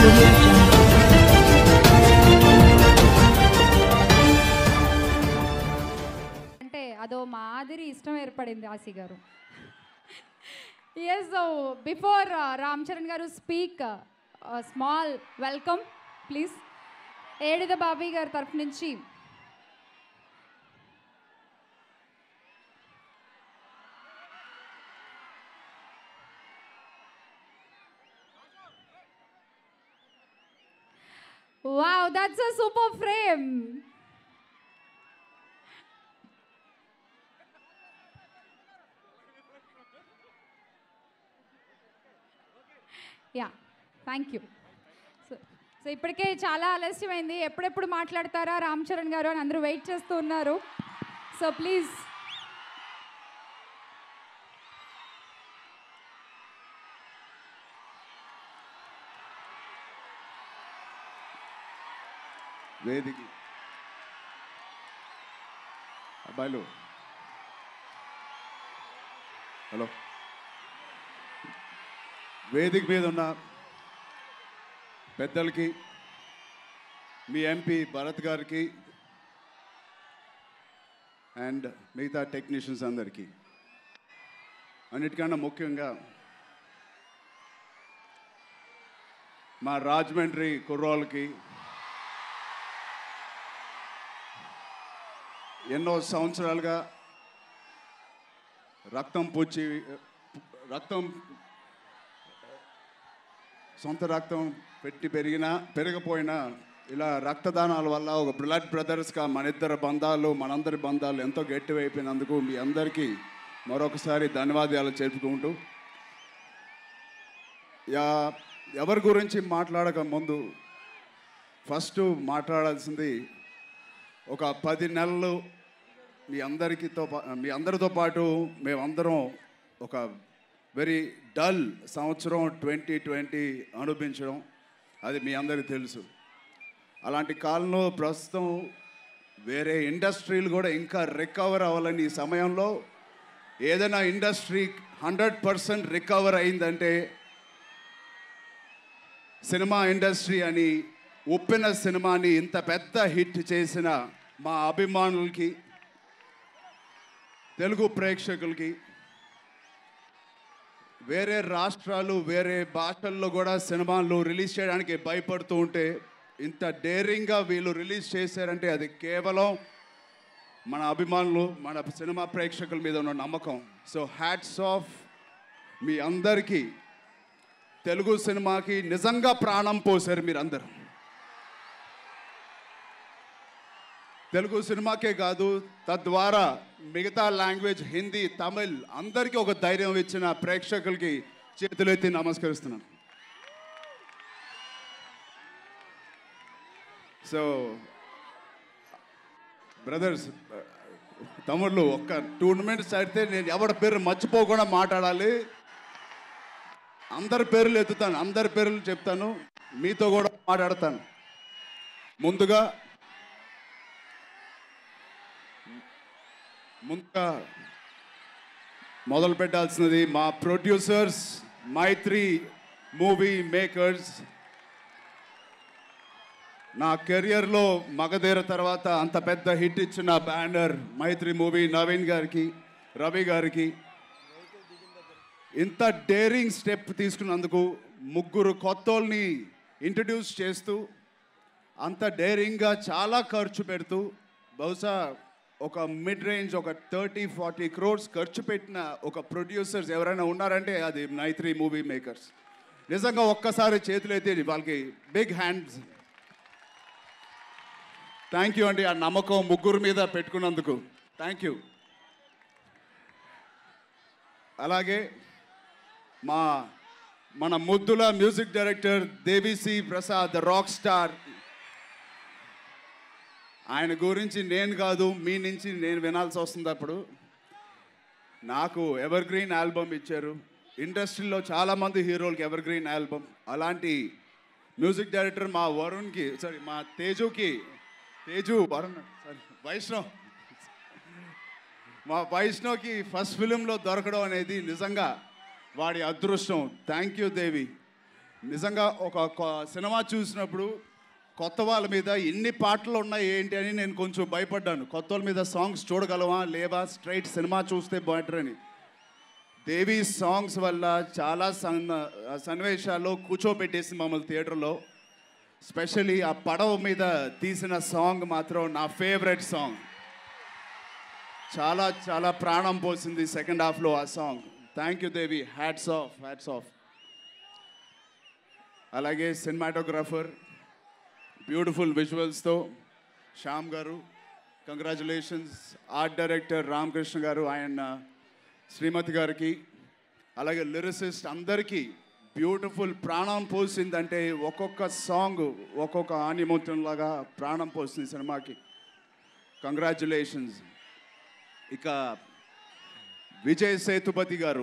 Audio Jungle. అంటే అదో మాదిరి ఇష్టం ఏర్పడింది ఆసి గారు. Yes, so before Ram Charan garu speak, a small welcome, please. Edida Babi garu taraf nunchi. Wow, that's a super frame. Yeah, thank you. So ఇప్పటికే చాలా ఆలస్యమైంది. ఎప్పుడెప్పుడు మాట్లాడతారా రామ్ చరణ్ గారు అని అందరూ వెయిట్ చేస్తూ ఉన్నారు. So please. వేదిక అబ్బాయిలు హలో, వేదిక మీద ఉన్న పెద్దలకి, మీ ఎంపీ భరత్ గారికి అండ్ మిగతా టెక్నీషియన్స్ అందరికీ, అన్నిటికన్నా ముఖ్యంగా మా రాజమండ్రి కుర్రోళ్ళకి, ఎన్నో సంవత్సరాలుగా సొంత రక్తం పెట్టి పెరగపోయినా ఇలా రక్తదానాల వల్ల ఒక బ్లడ్ బ్రదర్స్గా మనందరి బంధాలు ఎంతో గట్టివైపోయినందుకు మీ అందరికీ మరొకసారి ధన్యవాదాలు చెప్పుకుంటూ, ఎవరి గురించి మాట్లాడక ముందు ఫస్ట్ మాట్లాడాల్సింది, ఒక 10 నెలలు మీ అందరితో పాటు మేమందరం ఒక వెరీ డల్ సంవత్సరం 2020 అనుభవించడం అది మీ అందరికీ తెలుసు. అలాంటి కాలంలో ప్రస్తుతం వేరే ఇండస్ట్రీలు కూడా ఇంకా రికవర్ అవ్వాలని ఈ సమయంలో ఏదైనా ఇండస్ట్రీ 100% రికవర్ అయిందంటే సినిమా ఇండస్ట్రీ అని, ఉప్పిన సినిమాని ఇంత పెద్ద హిట్ చేసిన మా అభిమానులకి, తెలుగు ప్రేక్షకులకి, వేరే రాష్ట్రాలు వేరే భాషల్లో కూడా సినిమాలు రిలీజ్ చేయడానికి భయపడుతూ ఉంటే ఇంత డేరింగ్గా వీళ్ళు రిలీజ్ చేశారంటే అది కేవలం మన అభిమానులు, మన సినిమా ప్రేక్షకుల మీద ఉన్న నమ్మకం. సో హ్యాట్స్ ఆఫ్ మీ అందరికీ. తెలుగు సినిమాకి నిజంగా ప్రాణం పోసారు మీరందరూ. తెలుగు సినిమాకే కాదు, తద్వారా మిగతా లాంగ్వేజ్ హిందీ, తమిళ్ అందరికీ ఒక ధైర్యం ఇచ్చిన ప్రేక్షకులకి చేతులెత్తి నమస్కరిస్తున్నాను. సో బ్రదర్స్, తమ్ముళ్ళు, ఒక్క 2 నిమిషాలు అయితే నేను ఎవరి పేరు మర్చిపోకుండా మాట్లాడాలి. అందరి పేర్లు ఎత్తుతాను, అందరి పేర్లు చెప్తాను, మీతో కూడా మాట్లాడతాను. ముందుగా మొదలు పెట్టాల్సినది మా ప్రొడ్యూసర్స్, మైత్రి మూవీ మేకర్స్. నా కెరియర్లో మగధీర తర్వాత అంత పెద్ద హిట్ ఇచ్చిన బ్యానర్ మైత్రి మూవీ, నవీన్ గారికి, రవి గారికి. ఇంత డేరింగ్ స్టెప్ తీసుకున్నందుకు, ముగ్గురు కొత్తోళ్ళని ఇంట్రడ్యూస్ చేస్తూ, అంత డేరింగ్గా చాలా ఖర్చు పెడుతూ, బహుశా ఒక మిడ్ రేంజ్ ఒక 30-40 crores ఖర్చు పెట్టిన ఒక ప్రొడ్యూసర్స్ ఎవరైనా ఉన్నారంటే అది మైత్రి మూవీ మేకర్స్. నిజంగా ఒక్కసారి చేతులైతే వాళ్ళకి బిగ్ హ్యాండ్స్. థ్యాంక్ యూ అండి, ఆ నమ్మకం ముగ్గురు మీద పెట్టుకున్నందుకు థ్యాంక్ యూ. అలాగే మన ముద్దుల music director Devi Sri Prasad, rock star. ఆయన గురించి నేను కాదు, మీ నుంచి నేను వినాల్సి వస్తుంది. అప్పుడు నాకు ఎవర్ గ్రీన్ ఆల్బమ్ ఇచ్చారు. ఇండస్ట్రీలో చాలామంది హీరోలకి ఎవర్ గ్రీన్ ఆల్బమ్. అలాంటి మ్యూజిక్ డైరెక్టర్ మా వైష్ణవ్కి ఫస్ట్ ఫిలింలో దొరకడం అనేది నిజంగా వాడి అదృష్టం. Thank you Devi. నిజంగా ఒక సినిమా చూసినప్పుడు కొత్త వాళ్ళ మీద ఎన్ని పాటలు ఉన్నాయి ఏంటి అని నేను కొంచెం భయపడ్డాను. కొత్త వాళ్ళ మీద సాంగ్స్ చూడగలవా లేవా, స్ట్రైట్ సినిమా చూస్తే బెటర్ అని. దేవి సాంగ్స్ వల్ల చాలా సన్నివేశాల్లో కూర్చోబెట్టేసి మమ్మల్ని థియేటర్లో. స్పెషల్లీ ఆ పడవ మీద తీసిన సాంగ్ మాత్రం నా ఫేవరెట్ సాంగ్. చాలా చాలా ప్రాణం పోసింది సెకండ్ హాఫ్లో ఆ song. Thank you Devi, hats off, hats off. అలాగే సినిమాటోగ్రాఫర్ బ్యూటిఫుల్ విజువల్స్తో Shyam garu, congratulations. Art director Ramakrishna గారు, ఆయన శ్రీమతి గారికి, అలాగే లిరిసిస్ట్ అందరికీ బ్యూటిఫుల్. ప్రాణం పోసిందంటే ఒక్కొక్క సాంగ్ ఒక్కొక్క ఆనిముత్యంలాగా ప్రాణం పోసింది సినిమాకి. కంగ్రాచులేషన్స్. ఇక విజయ్ సేతుపతి గారు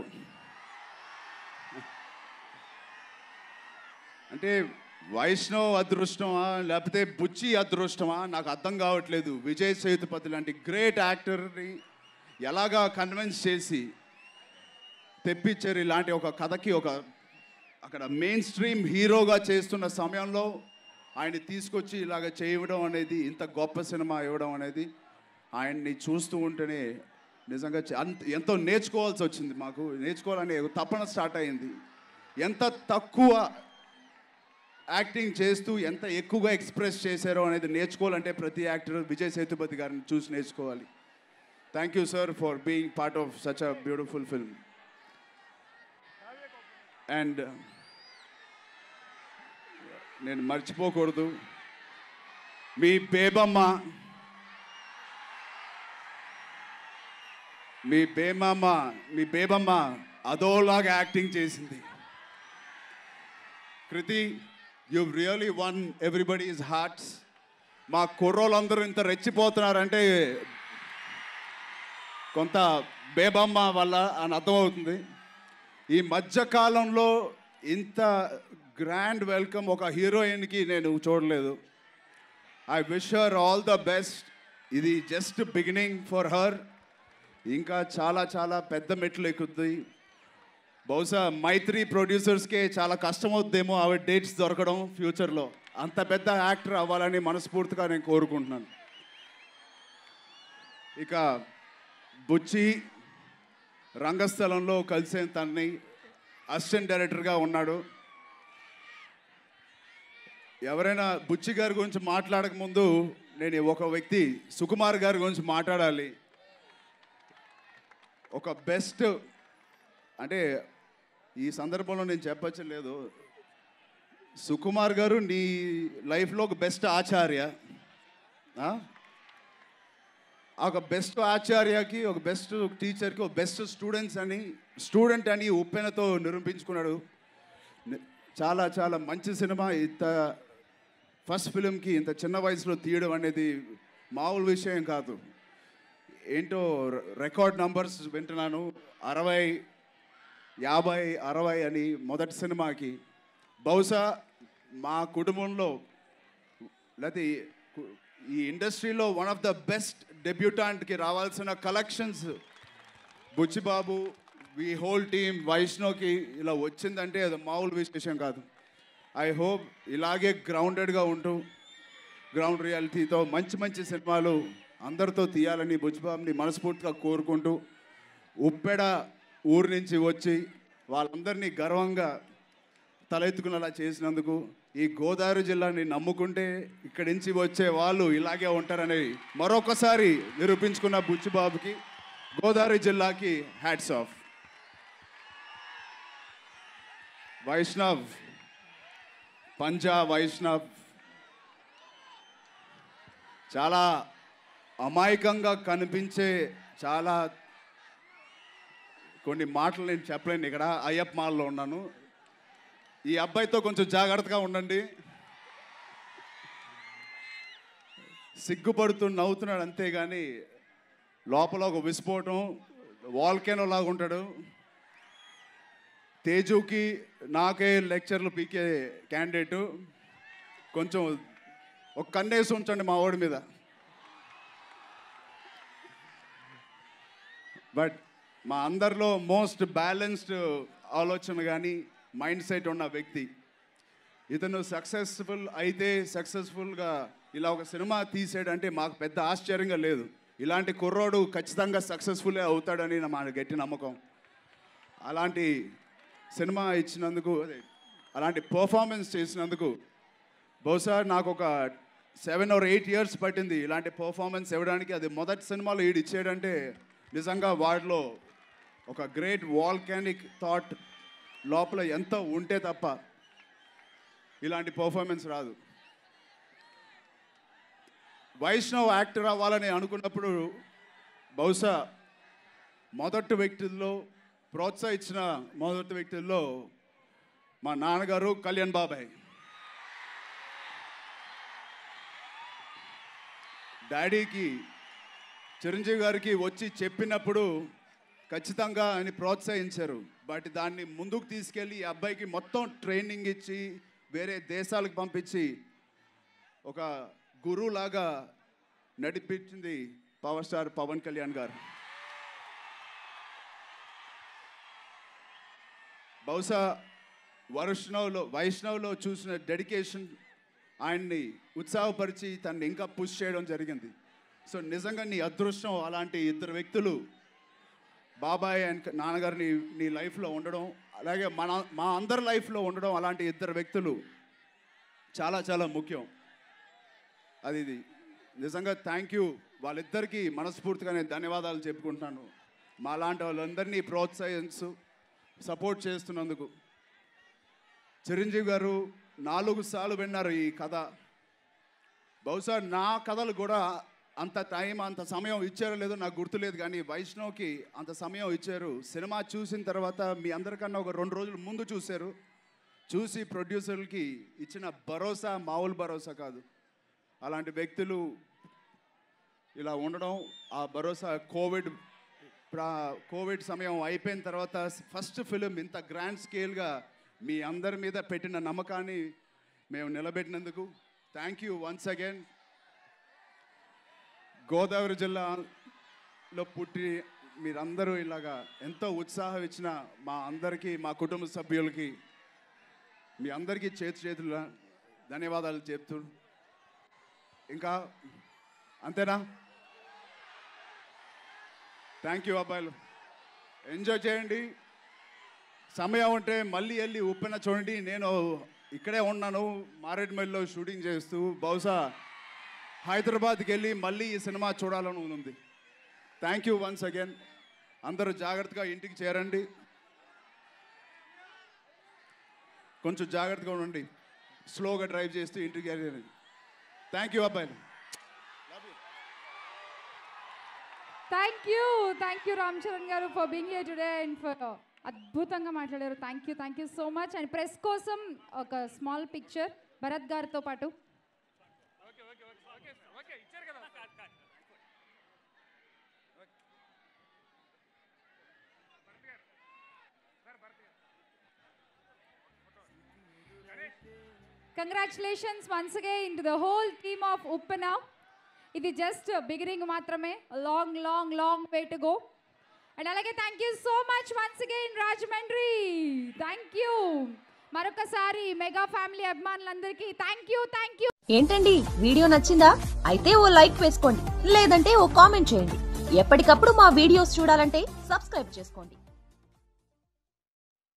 అంటే వైష్ణవ్ అదృష్టమా లేకపోతే బుచ్చి అదృష్టమా నాకు అర్థం కావట్లేదు. విజయ్ సేతుపతి లాంటి గ్రేట్ యాక్టర్ని ఎలాగా కన్విన్స్ చేసి తెప్పించారు ఇలాంటి ఒక కథకి. అక్కడ మెయిన్ స్ట్రీమ్ హీరోగా చేస్తున్న సమయంలో ఆయన్ని తీసుకొచ్చి ఇలాగ చేయడం అనేది, ఇంత గొప్ప సినిమా ఇవ్వడం అనేది, ఆయన్ని చూస్తూ ఉంటేనే నిజంగా ఎంతో నేర్చుకోవాల్సి వచ్చింది. మాకు నేర్చుకోవాలనే తపన స్టార్ట్ అయింది. ఎంత తక్కువ యాక్టింగ్ చేస్తూ ఎంత ఎక్కువగా ఎక్స్ప్రెస్ చేశారో అనేది నేర్చుకోవాలంటే ప్రతి యాక్టర్ విజయ్ సేతుపతి గారిని చూసి నేర్చుకోవాలి. Thank you sir for being part of such a beautiful film. And నేను మర్చిపోకూడదు, మీ బేబమ్మ అదోలాగా యాక్టింగ్ చేసింది. కృతి, you've really won everybody's hearts. మా కుర్రోళ్ళందరూ ఇంత రెచ్చిపోతున్నారంటే కొంత బేబమ్మ వల్ల అని అర్థమవుతుంది. ఈ మధ్యకాలంలో ఇంత గ్రాండ్ వెల్కమ్ ఒక హీరోయిన్కి నేను చూడలేదు. I wish her all the best. ఇది జస్ట్ బిగినింగ్ ఫర్ హర్. ఇంకా చాలా చాలా పెద్ద మెట్లు ఎక్కుద్ది. బహుశా మైత్రి ప్రొడ్యూసర్స్కే చాలా కష్టమవుతుందేమో ఆవిడ డేట్స్ దొరకడం ఫ్యూచర్లో. అంత పెద్ద యాక్టర్ అవ్వాలని మనస్ఫూర్తిగా నేను కోరుకుంటున్నాను. ఇక బుచ్చి రంగస్థలంలో కలిసే తన్ని అసిస్టెంట్ డైరెక్టర్గా ఉన్నాడు. ఎవరైనా బుచ్చి గారి గురించి మాట్లాడక ముందు నేను ఒక వ్యక్తి సుకుమార్ గారి గురించి మాట్లాడాలి. ఒక బెస్ట్ అంటే ఈ సందర్భంలో నేను చెప్పచ్చు లేదు, సుకుమార్ గారు నీ లైఫ్లో ఒక బెస్ట్ ఆచార్య. ఒక బెస్ట్ ఆచార్యకి, ఒక బెస్ట్ టీచర్కి, ఒక బెస్ట్ స్టూడెంట్ అని ఉప్పెనతో నిరూపించుకున్నాడు. చాలా చాలా మంచి సినిమా. ఇంత ఫస్ట్ ఫిలింకి ఇంత చిన్న వయసులో తీయడం అనేది మామూలు విషయం కాదు. ఏంటో రికార్డ్ నంబర్స్ వింటున్నాను, 60, 50, 60 అని మొదటి సినిమాకి. బహుశా మా కుటుంబంలో లేకపోతే ఈ ఇండస్ట్రీలో వన్ ఆఫ్ ద బెస్ట్ డెబ్యూటాంట్కి రావాల్సిన collections Buchibabu, the whole team, వైష్ణవ్కి ఇలా వచ్చిందంటే అది మామూలు విశేషం కాదు. ఐ హోప్ ఇలాగే గ్రౌండెడ్గా ఉంటూ గ్రౌండ్ రియాలిటీతో మంచి మంచి సినిమాలు అందరితో తీయాలని బుచ్చిబాబుని మనస్ఫూర్తిగా కోరుకుంటూ, ఉప్పెడ ఊరు నుంచి వచ్చి వాళ్ళందరినీ గర్వంగా తలెత్తుకునేలా చేసినందుకు, ఈ గోదావరి జిల్లాని నమ్ముకుంటే ఇక్కడి నుంచి వచ్చే వాళ్ళు ఇలాగే ఉంటారని మరొకసారి నిరూపించుకున్న బుచ్చిబాబుకి, గోదావరి జిల్లాకి హ్యాట్స్ ఆఫ్. వైష్ణవ్, పంజా వైష్ణవ్ చాలా అమాయకంగా కనిపించే చాలా కొన్ని మాటలు నేను చెప్పలేను. ఇక్కడ అయ్యప్ప మాల్లో ఉన్నాను. ఈ అబ్బాయితో కొంచెం జాగ్రత్తగా ఉండండి. సిగ్గుపడుతూ నవ్వుతున్నాడు అంతేగాని లోపల ఒక విస్ఫోటం, వాల్కెనో లాగా ఉంటాడు. తేజుకి నాకే లెక్చర్లు పీకే క్యాండిడేటు. కొంచెం ఒక కన్నేసి ఉంచండి మా వాడి మీద. బట్ మా అందరిలో మోస్ట్ బ్యాలెన్స్డ్ ఆలోచన కానీ మైండ్ సెట్ ఉన్న వ్యక్తి ఇతను సక్సెస్ఫుల్గా ఇలా ఒక సినిమా తీసాడంటే మాకు పెద్ద ఆశ్చర్యంగా లేదు. ఇలాంటి కుర్రోడు ఖచ్చితంగా సక్సెస్ఫుల్లే అవుతాడని మా గట్టి నమ్మకం. అలాంటి సినిమా ఇచ్చినందుకు, అలాంటి పర్ఫార్మెన్స్ చేసినందుకు బహుశా నాకు ఒక 7 or 8 years పట్టింది ఇలాంటి పర్ఫార్మెన్స్ ఇవ్వడానికి. అది మొదటి సినిమాలో ఈడు ఇచ్చాడంటే నిజంగా వాడిలో ఒక గ్రేట్ వాల్కానిక్ థాట్ లోపల ఎంత ఉంటే తప్ప ఇలాంటి పర్ఫార్మెన్స్ రాదు. వైష్ణవ్ యాక్టర్ అవ్వాలని అనుకున్నప్పుడు బహుశా ప్రోత్సహించిన మొదటి వ్యక్తుల్లో మా నాన్నగారు కళ్యాణ్ బాబాయ్. డాడీకి చిరంజీవి గారికి వచ్చి చెప్పినప్పుడు ఖచ్చితంగా ఆయన ప్రోత్సహించారు. బట్ దాన్ని ముందుకు తీసుకెళ్ళి ఈ అబ్బాయికి మొత్తం ట్రైనింగ్ ఇచ్చి వేరే దేశాలకు పంపించి ఒక గురువులాగా నడిపించింది పవర్ స్టార్ పవన్ కళ్యాణ్ గారు. బహుశా వైష్ణవ్లో చూసిన డెడికేషన్ ఆయన్ని ఉత్సాహపరిచి తనని ఇంకా పుష్ చేయడం జరిగింది. సో నిజంగా నీ అదృష్టం అలాంటి ఇద్దరు వ్యక్తులు బాబాయ్ అండ్ నాన్నగారిని నీ లైఫ్లో ఉండడం, అలాగే మా అందరి లైఫ్లో ఉండడం, అలాంటి ఇద్దరు వ్యక్తులు చాలా చాలా ముఖ్యం. ఇది నిజంగా థ్యాంక్ యూ వాళ్ళిద్దరికీ మనస్ఫూర్తిగా నేను ధన్యవాదాలు చెప్పుకుంటున్నాను. మా లాంటి వాళ్ళందరినీ ప్రోత్సహిస్తూ సపోర్ట్ చేస్తున్నందుకు. చిరంజీవి గారు 4 సార్లు విన్నారు ఈ కథ. బహుశా నా కథలు కూడా అంత టైం అంత సమయం ఇచ్చారో లేదో నాకు గుర్తులేదు, కానీ వైష్ణవ్కి అంత సమయం ఇచ్చారు. సినిమా చూసిన తర్వాత మీ అందరికన్నా ఒక 2 రోజులు ముందు చూసి ప్రొడ్యూసర్లకి ఇచ్చిన భరోసా మామూలు భరోసా కాదు. అలాంటి వ్యక్తులు ఇలా ఉండడం, ఆ భరోసా కోవిడ్ సమయం అయిపోయిన తర్వాత ఫస్ట్ ఫిలిం ఇంత గ్రాండ్ స్కేల్గా మీ అందరి మీద పెట్టిన నమ్మకాన్ని మేము నిలబెట్టినందుకు thank you once again. Godavari జిల్లాలో పుట్టి మీరందరూ ఇలాగా ఎంతో ఉత్సాహం ఇచ్చిన మా అందరికీ, మా కుటుంబ సభ్యులకి, మీ అందరికీ చేతుల ధన్యవాదాలు చెప్తూ, ఇంకా అంతేనా? థ్యాంక్ యూ అబ్బాయిలు, ఎంజాయ్ చేయండి. సమయం ఉంటే మళ్ళీ వెళ్ళి ఉప్పెన చూడండి. నేను ఇక్కడే ఉన్నాను మారేడుమల్లిలో షూటింగ్ చేస్తూ, బహుశా హైదరాబాద్కి వెళ్ళి మళ్ళీ ఈ సినిమా చూడాలని ఉంది. Thank you once again. అందరూ జాగ్రత్తగా ఇంటికి చేరండి, కొంచెం జాగ్రత్తగా ఉండండి, స్లోగా డ్రైవ్ చేస్తూ ఇంటికి చేరండి. థ్యాంక్ యూ అబ్బాయిలు. Thank you Ram Charan garu for being here today and for అద్భుతంగా మాట్లాడారు. Thank you so much. And press కోసం ఒక స్మాల్ పిక్చర్ భరత్ గారితో పాటు. Congratulations once again to the whole team of Uppana. ఇది జస్ట్ బిగినింగ్ మాత్రమే, long way to go. And అలాగే thank you so much once again Rajahmundry. Thank you మరొకసారి mega family అభిమానులందరికీ thank you. ఏంటండి వీడియో నచ్చిందా? అయితే ఓ లైక్ వేసుకోండి, లేదంటే ఓ కామెంట్ చేయండి. ఎప్పటికప్పుడు మా వీడియోస్ చూడాలంటే సబ్స్క్రైబ్ చేసుకోండి.